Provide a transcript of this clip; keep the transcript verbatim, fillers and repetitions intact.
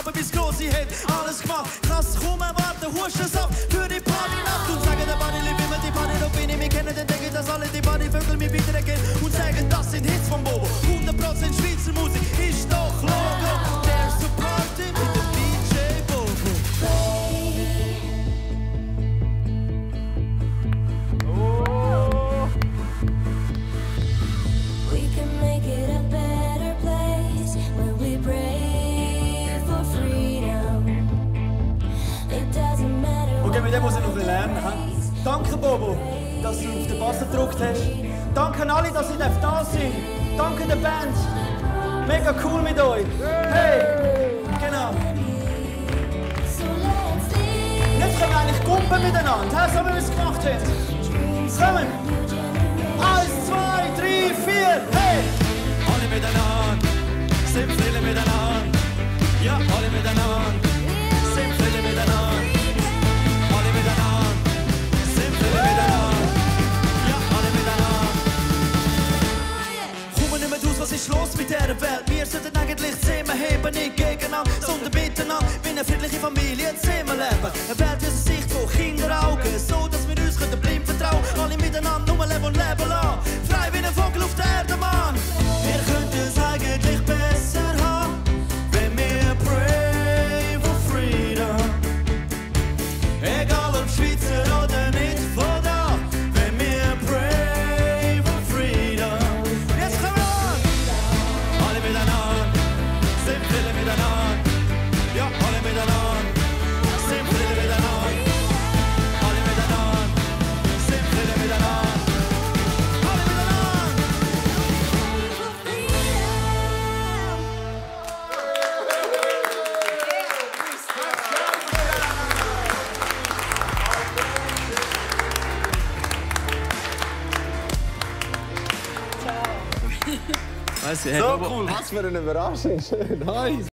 Papa bis Grossi hat alles gemacht. Krass, kaum erwarten, Hustensaft für die Partynacht. Und sagen der Buddy, wie wir die Party da bin. Wir kennen den denken, dass alle die Partyvögel mich wieder kennen. Und sagen, das sind Hits von Bobo. hundert Prozent Schweizer Musik ist doch Logo. There's a party mit dem D J Bobo. Oh. We can make it a better place when we pray for freedom. It doesn't matter. Okay, mit dem muss ich noch lernen. He? Danke, Bobo, dass du auf den Bass gedrückt hast. Danke an alle, dass ich da sein darf. Danke der Band. Mega cool mit euch. Hey! Genau. Jetzt können wir eigentlich gumpen miteinander, so wie wir es gemacht haben. Kommen! Eins, zwei, drei, vier, hey! Alle miteinander, sind viele miteinander. Ja, alle miteinander, sind viele miteinander. Alle miteinander, sind viele miteinander. Ja, alle miteinander. Kommen nicht mehr raus, was ist los mit dieser Welt? Wir sollten eigentlich zusammenheben, nicht gegeneinander, sondern miteinander. Wie eine friedliche Familie zusammenleben. Eine Welt aus der Sicht von Kinderaugen, so dass wir uns blind vertrauen. Alle miteinander nur leben und leben lassen. Frei wie ein Vogel auf der Erde, Mann. Wir könnten es eigentlich besser haben, wenn wir pray for freedom. Egal ob Schweizer oder nicht von da, wenn wir pray for freedom. Jetzt kommen wir an! Alle miteinander, sind viele miteinander. Ja, alle miteinander, sind viele miteinander. Alle miteinander, sind viele miteinander. Alle miteinander! Weißt du, hey, So Bobo. cool, was für eine Überraschung. Schön, nice.